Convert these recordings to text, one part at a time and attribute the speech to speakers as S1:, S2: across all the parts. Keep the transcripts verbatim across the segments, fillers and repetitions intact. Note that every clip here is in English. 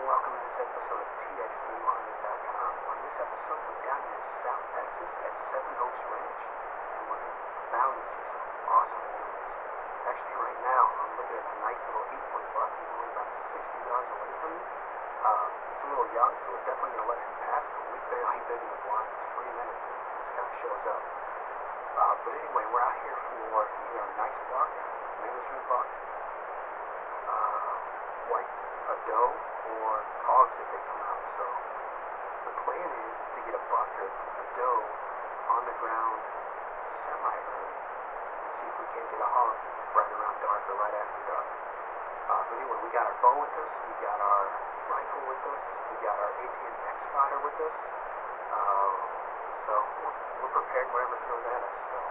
S1: welcome to this episode of T X Game Hunters dot com. On this episode, we're down here in South Texas at Seven Oaks Ranch, and we're bound to see some awesome wolves. Actually, right now, I'm looking at a nice little eight-point buck. He's only about sixty yards away from me. Uh, it's a little young, so we're definitely going to let him pass, but we've barely been in the blind for three minutes, and this guy shows up. Uh, but anyway, we're out here for either a nice buck, management buck, uh, white, a doe, or hogs if they come out. So the plan is to get a buck or a doe on the ground semi-early and see if we can't get a hog right around dark or right after dark. Uh, but anyway, we got our bow with us, we got our rifle with us, we got our A T N X-Sight with us. Uh, so we're, we're prepared whatever throws at us. So.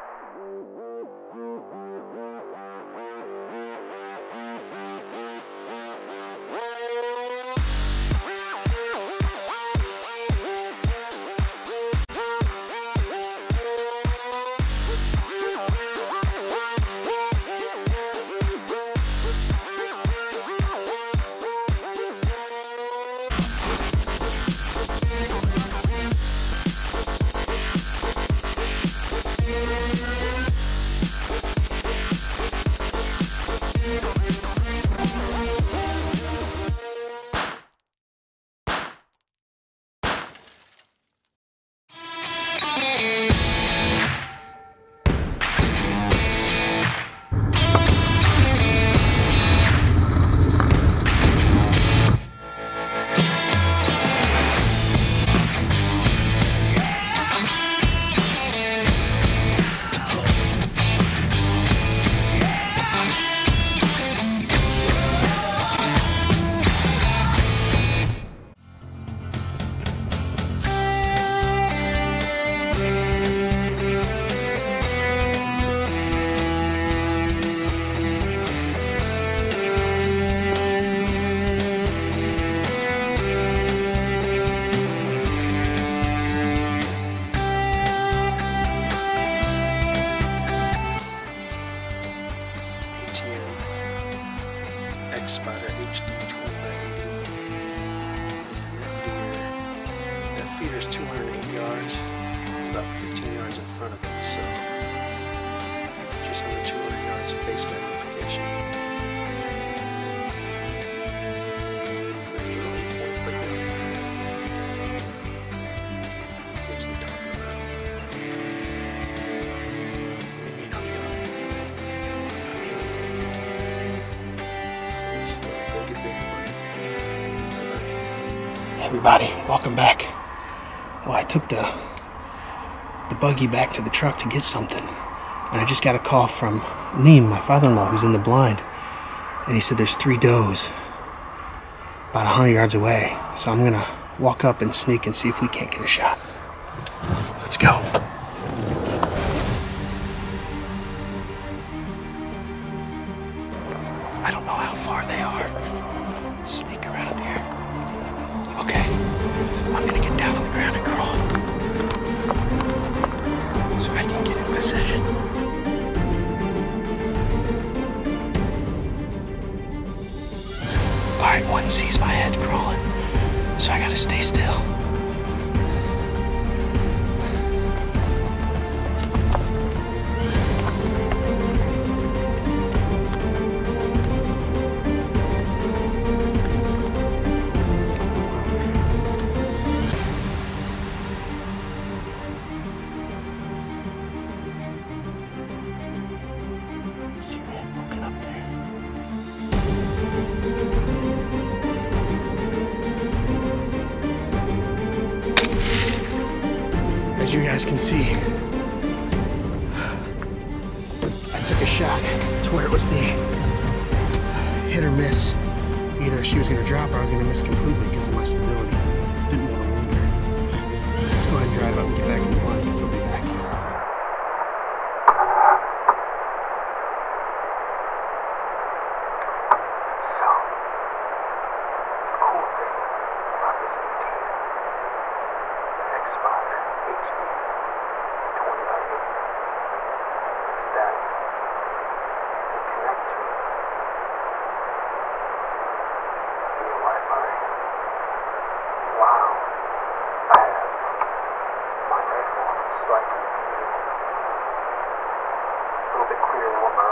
S2: A T N X-Sight H D twenty by eighty, and that deer, that feeder's two hundred eight yards. It's about fifteen yards in front of it, so just under two hundred yards of base magnification. Nice little eight point, but young. He hears me talking about him. What do you mean I'm young?
S1: Hey everybody, welcome back. Well, I took the the buggy back to the truck to get something, and I just got a call from Liam, my father-in-law, who's in the blind, and he said there's three does about a hundred yards away. So I'm gonna walk up and sneak and see if we can't get a shot. Let's go. I don't know how far they are. Sneak around here. Okay, I'm gonna get down on the ground and crawl so I can get in position. Alright, one sees my head crawling, so I gotta stay still. As you guys can see, I took a shot to where it was the hit or miss. Either she was going to drop or I was going to miss completely because of my stability. Didn't want to wound her. Let's go ahead and drive up and get back in the blind because they'll be back.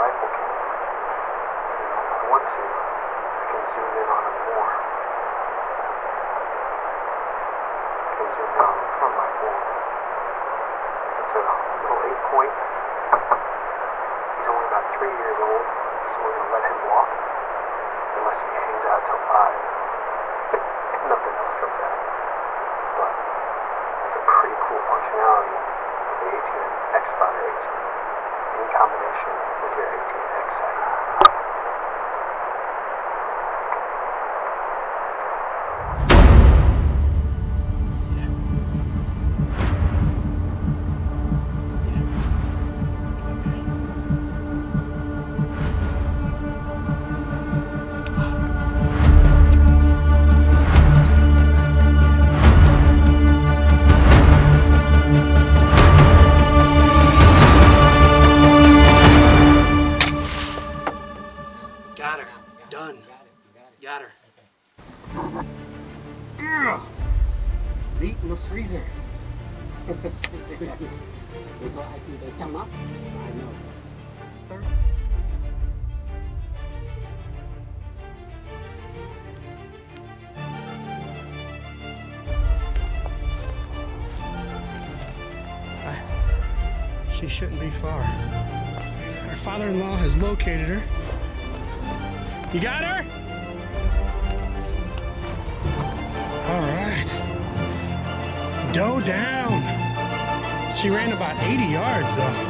S1: rifle cam. And if I want to, I can zoom in on him more. I can zoom in on him from my phone. It's a little eight point. He's only about three years old, so we're going to let him walk unless he hangs out till five. If nothing else comes out. But it's a pretty cool functionality with the A T N X-Sight H D in combination with your A T N X-Sight.
S2: Got her. Done. Got her.
S1: Yeah. Meat in the freezer.
S3: Before I see they come up, I know.
S2: She shouldn't be far. Our father-in-law has located her. You got her? All right. Doe down. She ran about eighty yards though.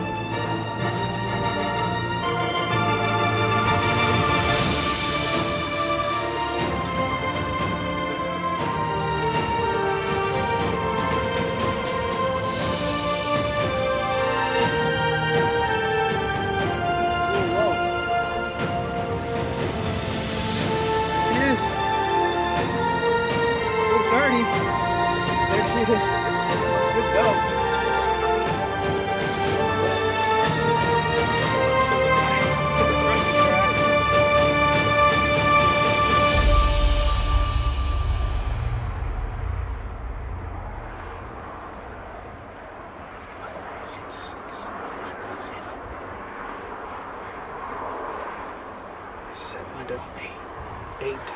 S2: There she is. Good go. Let's get the truck and try it. Six, seven, seven, eight, eight.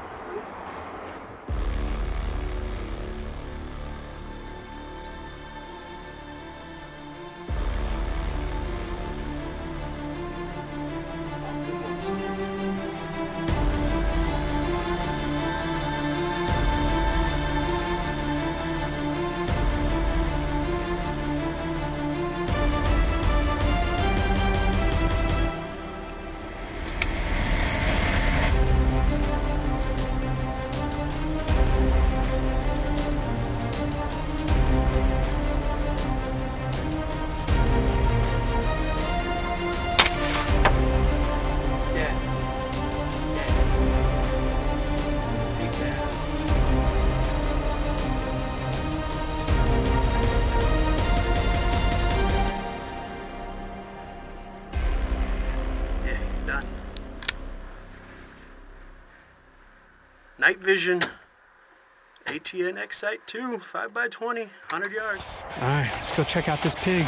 S2: Night vision, A T N X-Sight two, five by twenty, one hundred yards. All right, let's go check out this pig.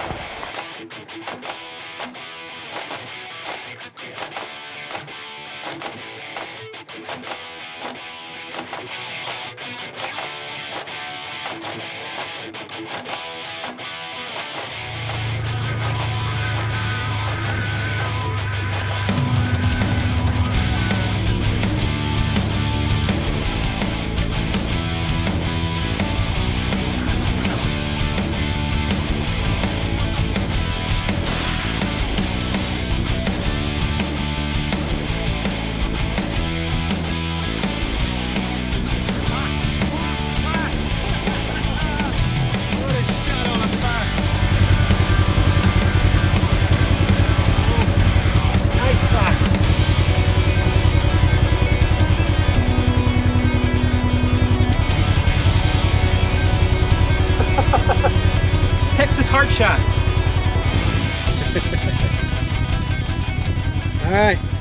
S2: Texas heart shot. All right.